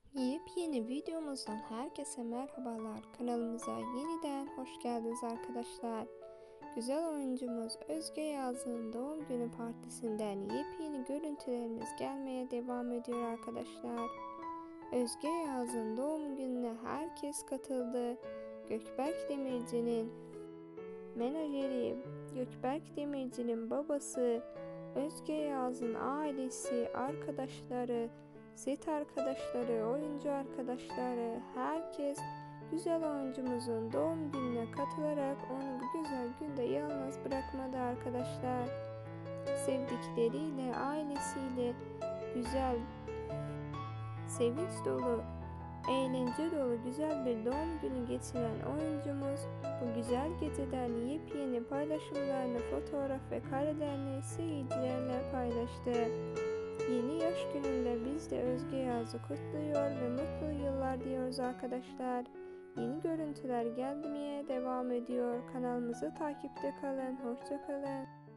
Yepyeni videomuzdan herkese merhabalar. Kanalımıza yeniden hoş geldiniz arkadaşlar. Güzel oyuncumuz Özge Yazık'ın doğum günü partisinden yepyeni görüntülerimiz gelmeye devam ediyor arkadaşlar. Özge Yazık'ın doğum gününe herkes katıldı. Gökberk Demirci'nin menajeri, Gökberk Demirci'nin babası, Özge Yazık'ın ailesi, arkadaşları, set arkadaşları, oyuncu arkadaşları, herkes güzel oyuncumuzun doğum gününe katılarak onu bu güzel günde yalnız bırakmadı arkadaşlar. Sevdikleriyle, ailesiyle güzel, sevinç dolu, eğlence dolu güzel bir doğum günü geçiren oyuncumuz bu güzel geceden yepyeni paylaşımlarını, fotoğraf ve karelerini seyircilerle paylaştı. Yeni yaş gününde biz de Özge Yaz'ı kutluyor ve mutlu yıllar diyoruz arkadaşlar. Yeni görüntüler gelmeye devam ediyor. Kanalımızı takipte kalın. Hoşça kalın.